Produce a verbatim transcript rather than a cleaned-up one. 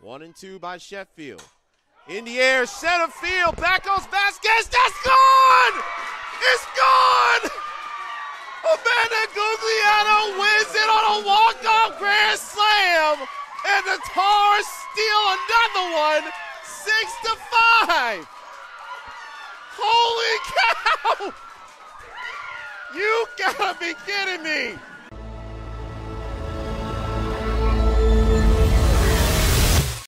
One and two by Sheffield. In the air, center field, back goes Vasquez, that's gone! It's gone! Amanda Guglielmo wins it on a walk-off grand slam, and the Tars steal another one, six to five. Holy cow! You gotta be kidding me!